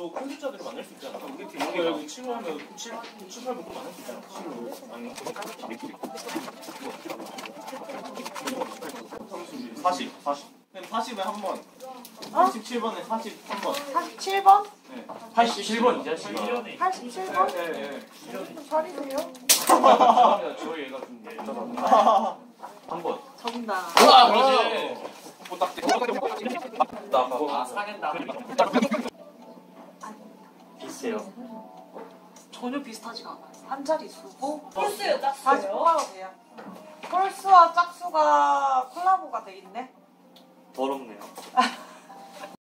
나도 큰 숫자들을 만날 수 있잖아. 우리 팀 여기 7호 하면 7, 8 먹고 만날 수 있잖아. 7호 아니 40 그럼 40에 한 번 87번에 43번 47번? 네 87번 이 자식아. 87번? 네. 잘이세요? 저 얘가 좀 예쁘다. 한 번. 정답. 그렇지. 나 아 사겠다. 비슷해요. 전혀 비슷하지가 않아요. 한 자릿수고 홀수요, 다시 짝수요? 콜라보 돼요. 홀수와 짝수가 콜라보가 돼 있네. 더럽네요.